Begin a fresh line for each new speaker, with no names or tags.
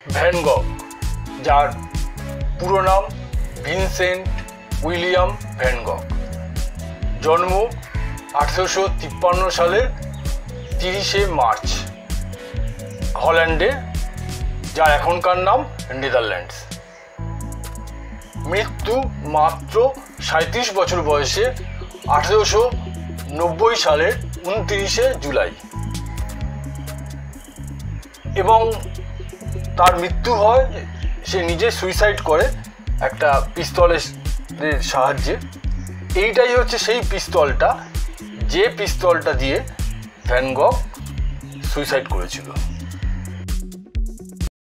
Van গগ, যার পুরো নাম ভিনসেন্ট উইলিয়াম ভ্যান গগ, জন্ম 1853 সালের 30শে মার্চ হল্যান্ডে, যার এখনকার নাম নেদারল্যান্ডস। মৃত্যু মাত্র 37 বছর বয়সে 1890 সালের 29শে জুলাই, এবং তার মৃত্যু হয়, সে নিজে সুইসাইড করে একটা পিস্তলের সাহায্যে। এইটাই হচ্ছে সেই পিস্তলটা, যে পিস্তলটা দিয়ে ভ্যান গগ সুইসাইড করেছিল।